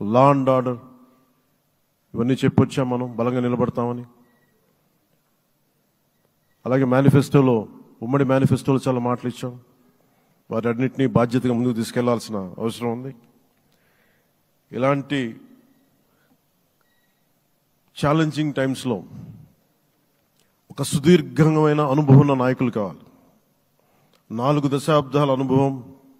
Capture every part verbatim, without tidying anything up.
Law and order ఇవన్నీ చెప్పొచ్చాం, మనం బలంగా నిలబడతామని. అలాగే మేనిఫెస్టోలో, ఉమ్మడి మేనిఫెస్టోలో చాలా మాటలు ఇచ్చాం. వాటన్నిటినీ బాధ్యతగా ముందుకు తీసుకెళ్లాల్సిన అవసరం ఉంది. ఇలాంటి ఛాలెంజింగ్ టైమ్స్లో ఒక సుదీర్ఘమైన అనుభవం ఉన్న నాయకులు కావాలి. నాలుగు దశాబ్దాల అనుభవం,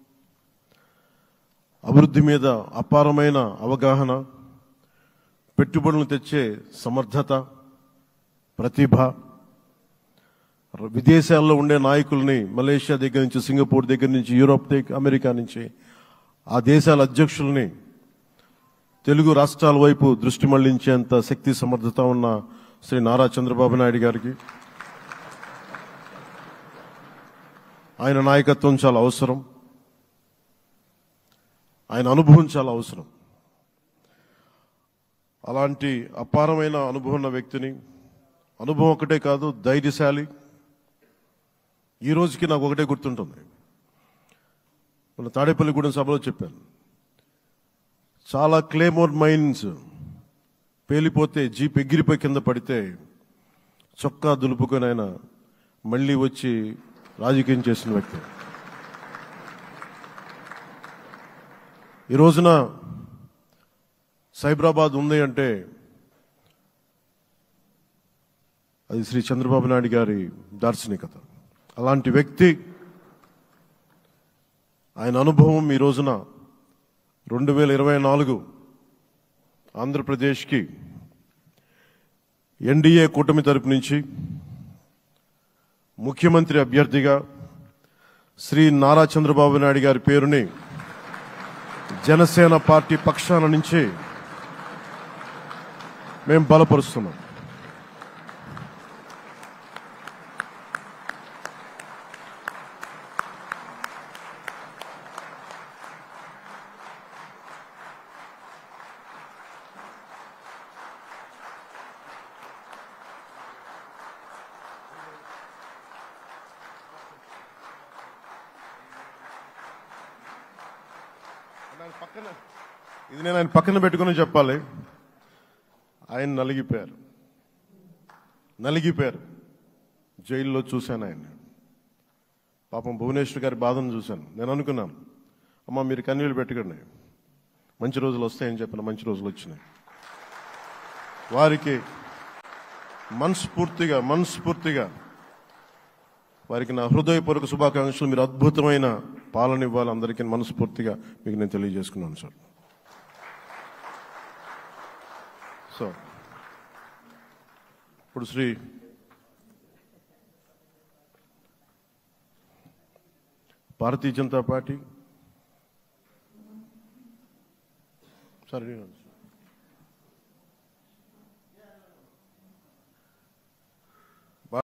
అభివృద్ధి మీద అపారమైన అవగాహన, పెట్టుబడులను తెచ్చే సమర్థత, ప్రతిభ, విదేశాల్లో ఉండే నాయకుల్ని మలేషియా దగ్గర నుంచి, సింగపూర్ దగ్గర నుంచి, యూరోప్ దగ్గర, అమెరికా నుంచి ఆ దేశాల అధ్యక్షుల్ని తెలుగు రాష్ట్రాల వైపు దృష్టి మళ్లించేంత శక్తి సమర్థత ఉన్న శ్రీ నారా చంద్రబాబు నాయుడు గారికి ఆయన నాయకత్వం చాలా అవసరం. ఆయన అనుభవం చాలా అవసరం. అలాంటి అపారమైన అనుభవం ఉన్న వ్యక్తిని, అనుభవం ఒకటే కాదు, ధైర్యశాలి. ఈ రోజుకి నాకు ఒకటే గుర్తుంటుంది. మన తాడేపల్లిగూడెం సభలో చెప్పాను, చాలా క్లేమోర్ మైన్స్ పేలిపోతే, జీప్ ఎగిరిపోయి కింద పడితే చొక్కా దులుపుకొని ఆయన మళ్ళీ వచ్చి రాజకీయం చేసిన వ్యక్తి. ఈ రోజున సైబరాబాద్ ఉంది అంటే అది శ్రీ చంద్రబాబు నాయుడు గారి దార్శనికత. అలాంటి వ్యక్తి, ఆయన అనుభవం ఈ రోజున రెండు వేల ఇరవై నాలుగు ఆంధ్రప్రదేశ్కి ఎన్డీఏ కూటమి తరపు నుంచి ముఖ్యమంత్రి అభ్యర్థిగా శ్రీ నారా చంద్రబాబు నాయుడు గారి పేరుని జనసేన పార్టీ పక్షాన నుంచి మేము బలపరుస్తున్నాం. పక్కన ఇది నేను ఆయన పక్కన పెట్టుకుని చెప్పాలి. ఆయన నలిగిపోయారు, నలిగిపోయారు. జైల్లో చూశాను ఆయన. పాపం భువనేశ్వర్ గారి బాధను చూశాను. నేను అనుకున్నాను, అమ్మ మీరు కన్నీళ్ళు పెట్టుకోండి, మంచి రోజులు వస్తాయని చెప్పిన మంచి రోజులు వచ్చినాయి. వారికి మనస్ఫూర్తిగా మనస్ఫూర్తిగా వారికి నా హృదయపూర్వక శుభాకాంక్షలు. మీరు అద్భుతమైన పాలన ఇవ్వాలి అందరికీ మనస్ఫూర్తిగా మీకు నేను తెలియజేసుకున్నాను సార్. సో ఇప్పుడు శ్రీ భారతీయ జనతా పార్టీ సార్